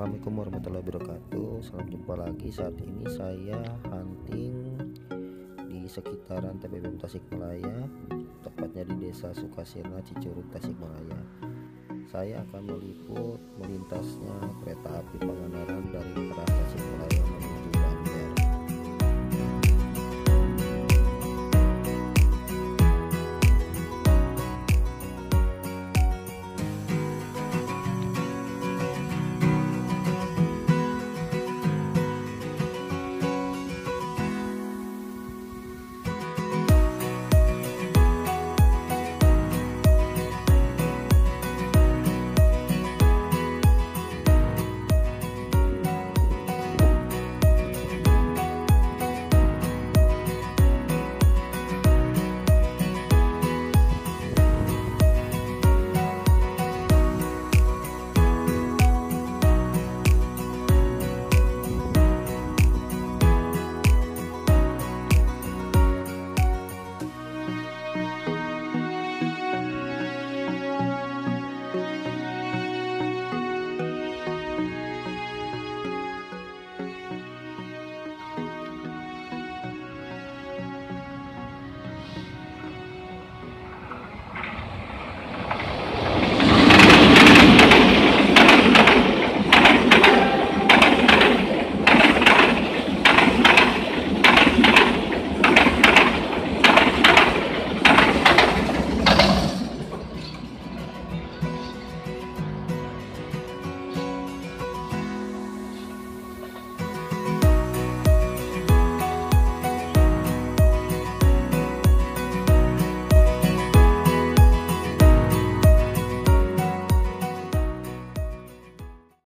Assalamualaikum warahmatullahi wabarakatuh. Salam jumpa lagi. Saat ini saya hunting di sekitaran TPBM Tasikmalaya, tepatnya di Desa Sukasirna, Cicurug, Tasikmalaya. Saya akan meliput melintasnya kereta api Pangandaran dari arah Tasikmalaya menuju